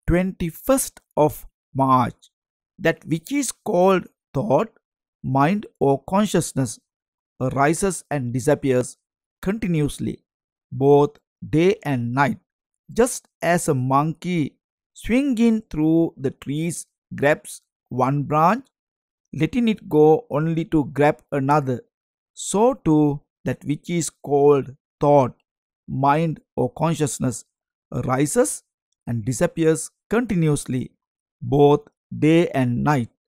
21st of March. That which is called thought, mind, or consciousness arises and disappears continuously, both day and night, just as a monkey swinging through the trees grabs one branch, letting it go only to grab another. So too, that which is called thought, mind, or consciousness arises and disappears continuously, both day and night,